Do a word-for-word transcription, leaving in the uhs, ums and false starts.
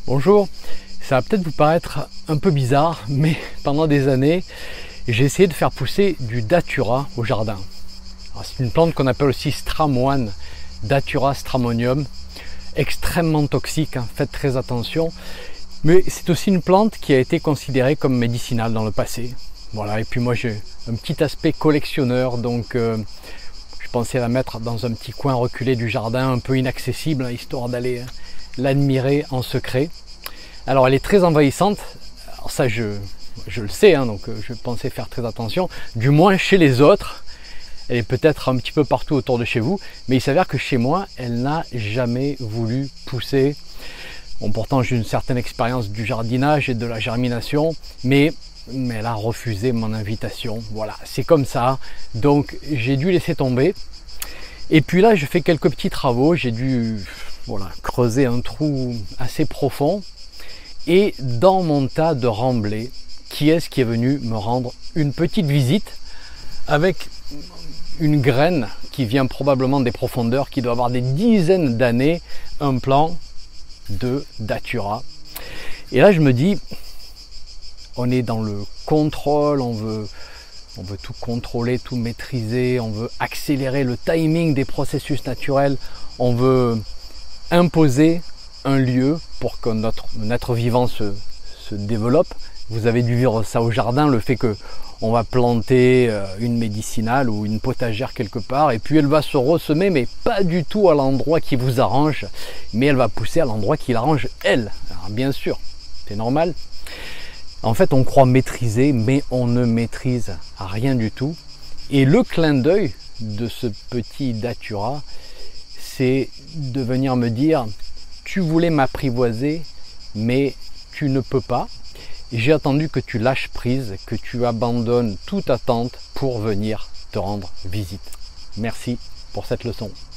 Bonjour, ça va peut-être vous paraître un peu bizarre, mais pendant des années, j'ai essayé de faire pousser du datura au jardin. C'est une plante qu'on appelle aussi stramoine, Datura stramonium, extrêmement toxique, hein, faites très attention. Mais c'est aussi une plante qui a été considérée comme médicinale dans le passé. Voilà, et puis moi j'ai un petit aspect collectionneur, donc euh, je pensais la mettre dans un petit coin reculé du jardin, un peu inaccessible, hein, histoire d'aller euh, l'admirer en secret. Alors elle est très envahissante, alors ça je, je le sais, hein, donc euh, je pensais faire très attention, du moins chez les autres. Elle est peut-être un petit peu partout autour de chez vous, mais il s'avère que chez moi, elle n'a jamais voulu pousser. Bon, pourtant j'ai une certaine expérience du jardinage et de la germination, mais, mais elle a refusé mon invitation. Voilà, c'est comme ça, donc j'ai dû laisser tomber. Et puis là, je fais quelques petits travaux, j'ai dû voilà, creuser un trou assez profond. Et dans mon tas de remblais, qui est-ce qui est venu me rendre une petite visite avec une graine qui vient probablement des profondeurs, qui doit avoir des dizaines d'années, un plant de datura. Et là je me dis, on est dans le contrôle, on veut, on veut tout contrôler, tout maîtriser, on veut accélérer le timing des processus naturels, on veut imposer un lieu pour que notre, notre vivant se, se développe. Vous avez dû vivre ça au jardin, le fait que on va planter une médicinale ou une potagère quelque part et puis elle va se ressemer, mais pas du tout à l'endroit qui vous arrange, mais elle va pousser à l'endroit qui l'arrange elle. Alors bien sûr, c'est normal. En fait, on croit maîtriser, mais on ne maîtrise rien du tout. Et le clin d'œil de ce petit datura, c'est de venir me dire: tu voulais m'apprivoiser, mais tu ne peux pas. J'ai attendu que tu lâches prise, que tu abandonnes toute attente pour venir te rendre visite. Merci pour cette leçon.